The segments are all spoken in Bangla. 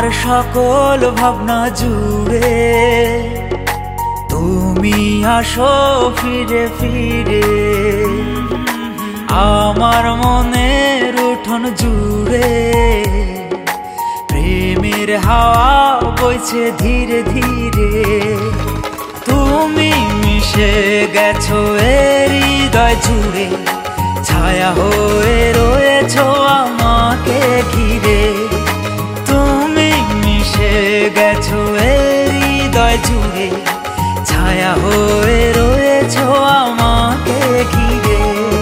আমার সকল ভাবনা জুড়ে তুমি আসো ফিরে ফিরে, আমার মনের উঠোন জুড়ে প্রেমের হাওয়া বইছে ধীরে ধীরে। তুমি মিশে গেছো হৃদয় জুড়ে, ছায়া হয়ে রয়েছো আমাকে ঘিরে। তুমি মিশে গেছো হৃদয় জুড়ে, ছায়া হয়ে রয়েছো আমাকে ঘিরে।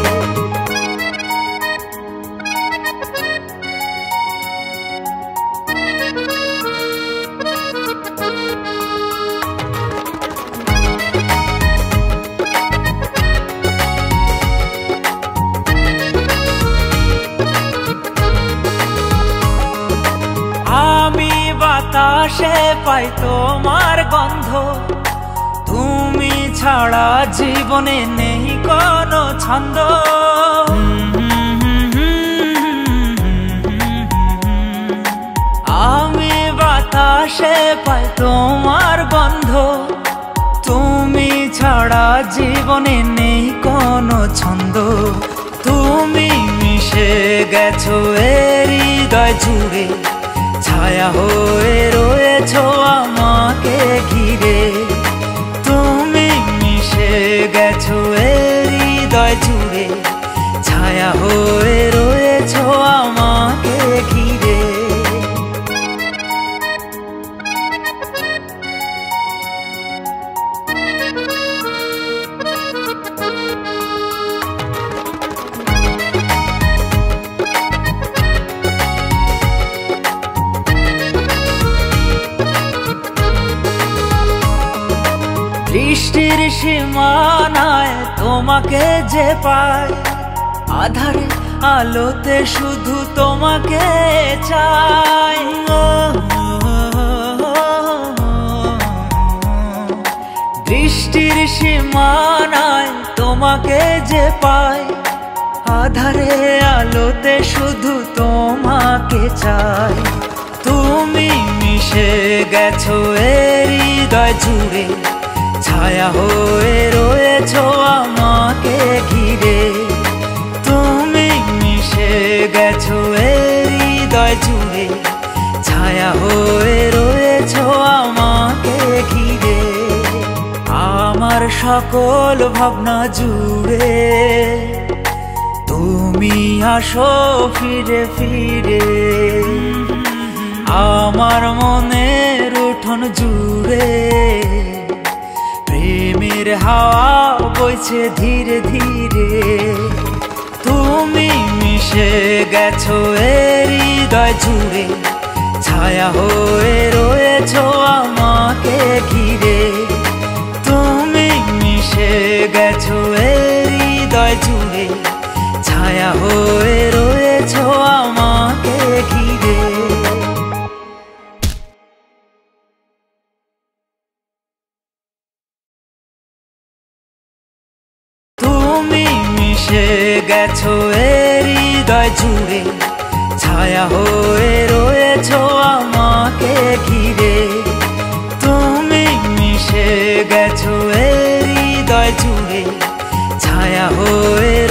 আমি বাতাসে পাই তোমার গন্ধ, তুমি ছাড়া জীবনে নেই কোনো ছন্দ। আমি বাতাসে পাই তোমার গন্ধ, তুমি ছাড়া জীবনে নেই কোনো ছন্দ। তুমি মিশে গেছো হৃদয় জুড়ে, ছায়া হয়ে রয়েছো আমাকে ঘিরে। তুমি মিশে গেছো হৃদয় জুড়ে, ছায়া হয়ে রয়েছো আমাকে ঘিরে। বৃষ্টির সীমানায় তোমাকে যে পাই, আধারে আলোতে শুধু তোমাকে চাই। বৃষ্টির সীমানায় তোমাকে যে পাই, আধারে আলোতে শুধু তোমাকে চাই। তুমি মিশে গেছো হৃদয় জুড়ে, ছায়া হয়ে রয়েছো আমাকে ঘিরে। তুমি মিশে গেছো হৃদয় জুড়ে, ছায়া হয়ে রয়েছো আমাকে ঘিরে। আমার সকল ভাবনা জুড়ে তুমি আসো ফিরে ফিরে, আমার মনের উঠোন জুড়ে প্রেমের হাওয়া বইছে ধীরে ধীরে। তুমি মিশে গেছো হৃদয় জুড়ে, ছায়া হয়ে রয়েছো আমাকে ঘিরে। তুমি মিশে গেছো হৃদয় জুড়ে, ছায়া হয়ে রয়েছো আমাকে ঘিরে। তুমি মিশে গেছো হৃদয় জুড়ে, ছায়া হয়ে রয়েছো আমাকে ঘিরে। তুমি মিশে গেছো হৃদয় জুড়ে, ছায়া হয়ে